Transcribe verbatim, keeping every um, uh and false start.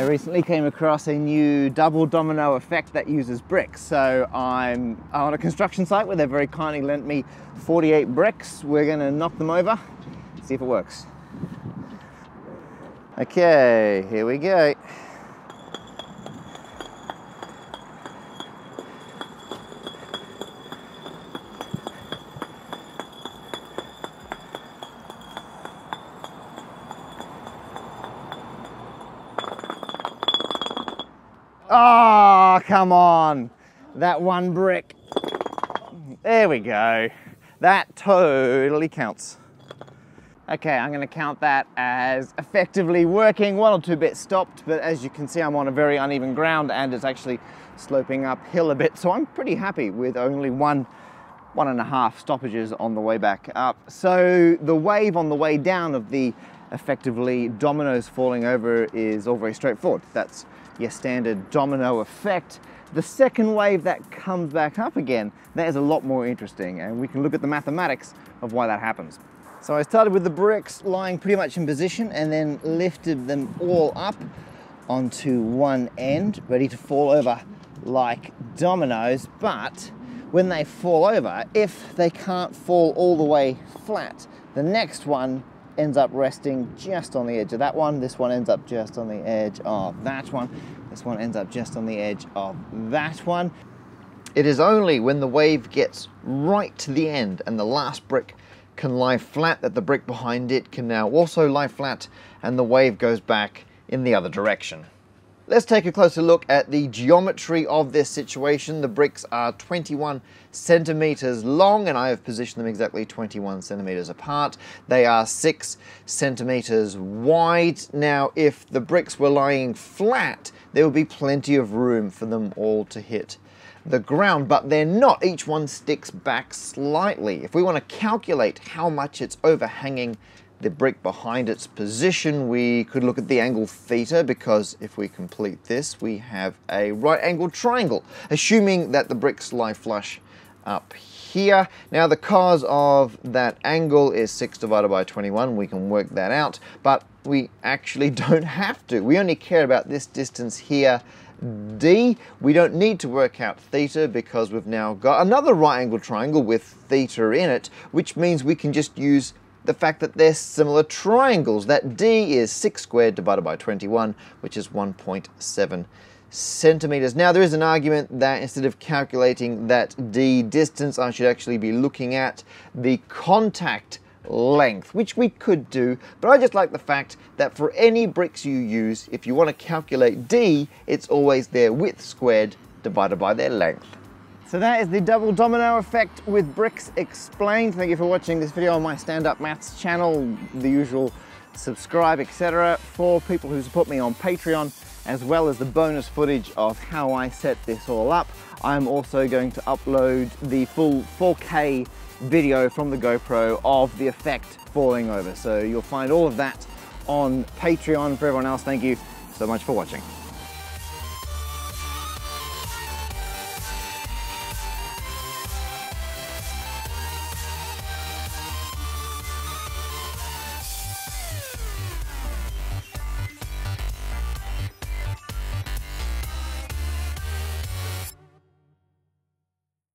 recently came across a new double domino effect that uses bricks. So I'm on a construction site where they very kindly lent me forty-eight bricks. We're going to knock them over, see if it works. Okay, here we go. Oh, come on. That one brick. There we go. That totally counts. Okay, I'm going to count that as effectively working. One or two bits stopped, but as you can see, I'm on a very uneven ground and it's actually sloping uphill a bit. So I'm pretty happy with only one, one and a half stoppages on the way back up. So the wave on the way down of the effectively dominoes falling over is all very straightforward. That's your standard domino effect. The second wave that comes back up again, that is a lot more interesting, and we can look at the mathematics of why that happens. So I started with the bricks lying pretty much in position and then lifted them all up onto one end, ready to fall over like dominoes. But when they fall over, if they can't fall all the way flat, the next one ends up resting just on the edge of that one. This one ends up just on the edge of that one. This one ends up just on the edge of that one. It is only when the wave gets right to the end and the last brick can lie flat that the brick behind it can now also lie flat and the wave goes back in the other direction. Let's take a closer look at the geometry of this situation. The bricks are twenty-one centimeters long and I have positioned them exactly twenty-one centimeters apart. They are six centimeters wide. Now, if the bricks were lying flat, there would be plenty of room for them all to hit the ground, but they're not. Each one sticks back slightly. If we want to calculate how much it's overhanging the brick behind its position, we could look at the angle theta, because if we complete this, we have a right angled triangle, assuming that the bricks lie flush up here. Now, the cos of that angle is six divided by twenty-one. We can work that out, but we actually don't have to. We only care about this distance here, d. We don't need to work out theta because we've now got another right angled triangle with theta in it, which means we can just use the fact that they're similar triangles. That d is six squared divided by twenty-one, which is one point seven centimeters. Now, there is an argument that instead of calculating that d distance, I should actually be looking at the contact length, which we could do, but I just like the fact that for any bricks you use, if you want to calculate d, it's always their width squared divided by their length. So that is the double domino effect with bricks explained. Thank you for watching this video on my stand-up maths channel, the usual subscribe, et cetera. For people who support me on Patreon, as well as the bonus footage of how I set this all up, I'm also going to upload the full four K video from the GoPro of the effect falling over. So you'll find all of that on Patreon. For everyone else, thank you so much for watching.